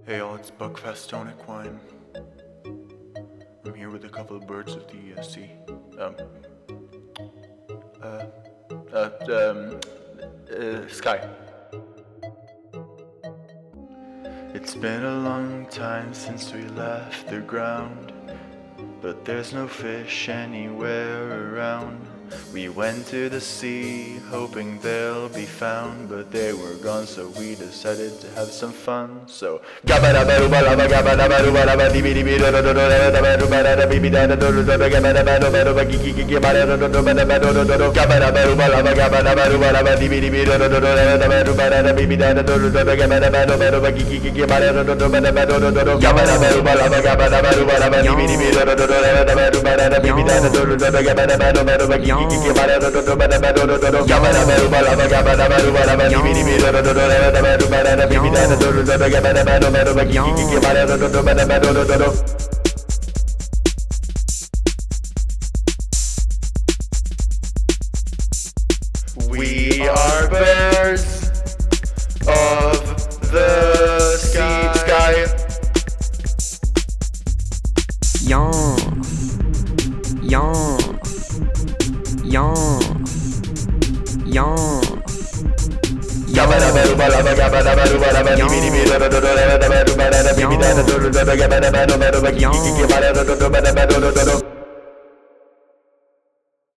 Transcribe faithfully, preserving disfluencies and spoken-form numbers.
Hey y'all, it's Buckfast Tonic Wine. I'm here with a couple of birds of the uh, sea. Um, uh, uh, um, uh, sky. It's been a long time since we left the ground, but there's no fish anywhere around. We went to the sea, hoping they'll be found, but they were gone, so we decided to have some fun. So Gabadabaloobalaba, Gabadabaloobalaba, Dibidododododo, Bibidadadododado, Gabadabadoobadaba, Gigigigibadadoododododado, Gabalabalabaloba, Gabadabaloobalaba, Dibidododododo, Bibidadadododado, Gabadabadoobadaba, Gigigigibadadoodododado, Gabalabalabaloba, Gabadabaloobalaba, Dibidododododo, Bibidadadododado, Gabadabadoobadaba, Gigigigibadadoodododado, Gabalabalabaloba, Gabadabaloobalaba, Dibidododododo, Bibidadadododado, Gabadabadoobadaba, Gigigigibadadoodododado. We are birds of the sky. Yawss, yawss, yawss, yawss. Gabadabaloobalaba, Gabadabaloobalaba, Dibidododododo, Bibidadadododado, Gabadabadoobadaba, Gigigigibadadoodododado.